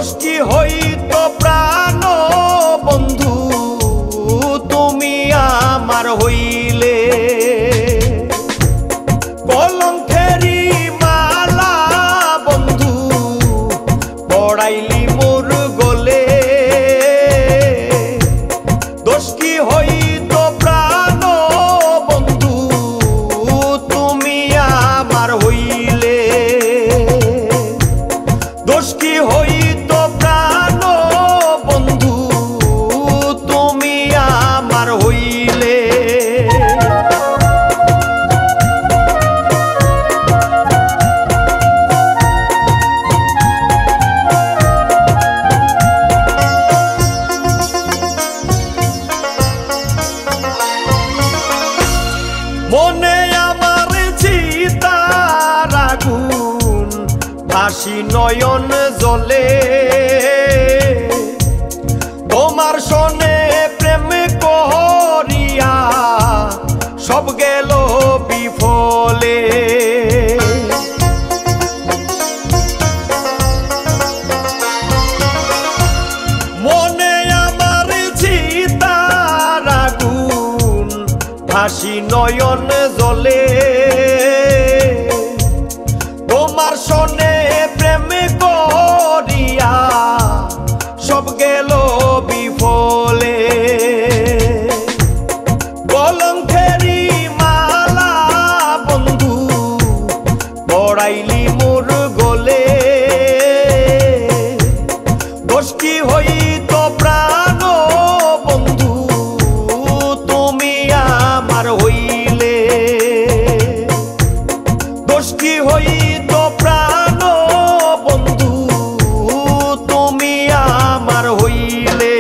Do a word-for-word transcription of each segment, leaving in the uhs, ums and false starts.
দোষ কি হইতো প্রাণ বন্ধু তুমি আমার হইলে কলঙ্কেরি মালা বন্ধু পড়াইলি মোর গলে দোষ কি হইতো প্রাণ বন্ধু তুমি আমার হইলে দোষ কি হইতো প্রাণ বন্ধু তুমি আমার হইলে মনে আমার চিতার আগুন হাসি নয়ন জলে তোমার সনে প্রেম করিয়া সব গেল বিফলে মনে আমার চিতার আগুন হাসি নয়ন জলে তোমার সনে প্রেম করিয়া সব গেল বিফলে কলঙ্কেরি মালা বন্ধু পড়াইলি মোর গলে দোষ কি হইতো প্রাণ বন্ধু তুমি আমার হইলে দোষ কি হইতো প্রাণ বন্ধু তুমি আমার হইলে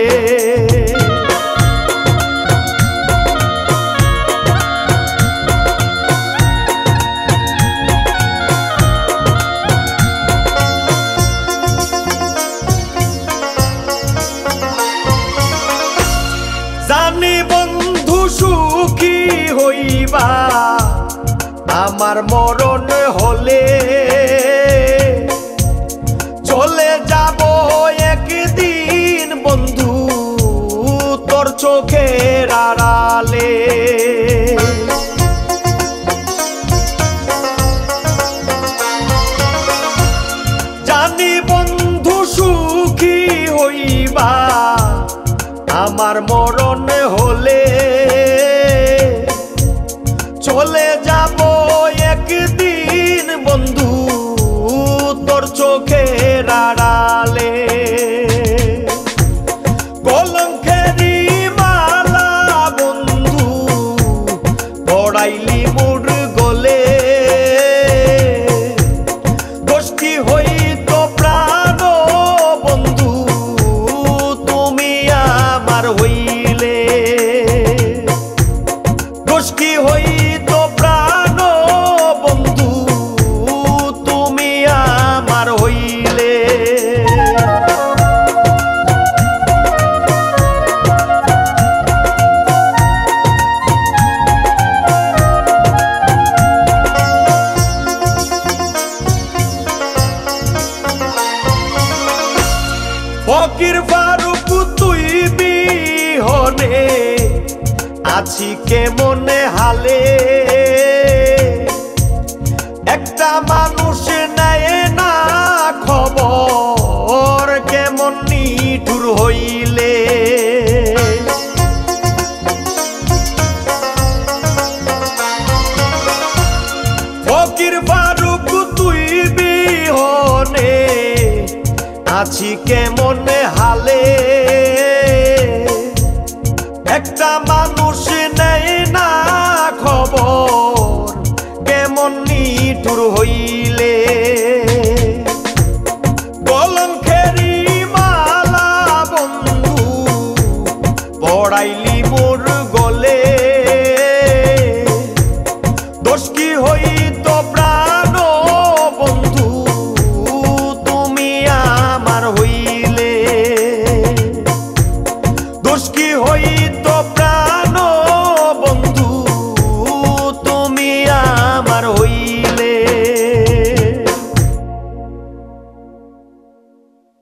জানি বন্ধু সুখী হইবা আমার মরণ হলে চলে যাব একদিন বন্ধু তোর চোখের আড়ালে জানি বন্ধু সুখী হইবা আমার মরণ হলে চলে যাব একদিন বন্ধু তোর চোখের আড়ালে কলঙ্কেরি মালা বন্ধু পড়াইলি মোর গলে দোষ কি হইতো প্রাণ বন্ধু তুমি আমার হইলে দোষ কি হইতো প্রাণ বন্ধু তুমি আমার হইলে ফকির ফারুক তুই বিহনে আছি কেমন হালে একটা মানুষ নেয় না খবর কেমন নিঠুর হইলে ফকির ফারুক তুই বিহনে আছি কেমন হালে একটা মানুষ নেয় না খবর কেমন নিঠুর হইলে কলঙ্কেরি মালা বন্ধু পড়াইলি